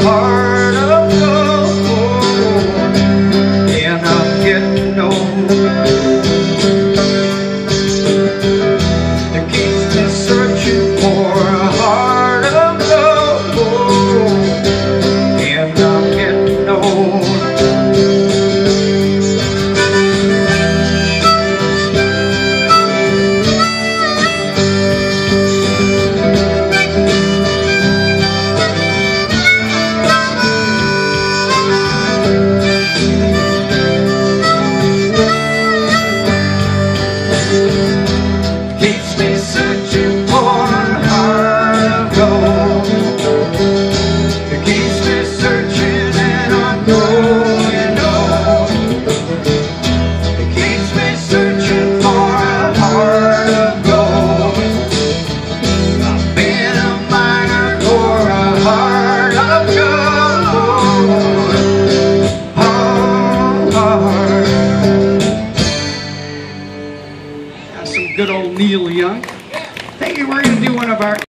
heart of gold, and I'm getting old. It keeps me searching for a heart of gold, and I'm getting old. Keeps me searching for a heart of gold. It keeps me searching and I'm growing old. It keeps me searching for a heart of gold. I've been a miner for a heart of gold. Heart. That's some good old Neil Young. Thank you. We're going to do one of our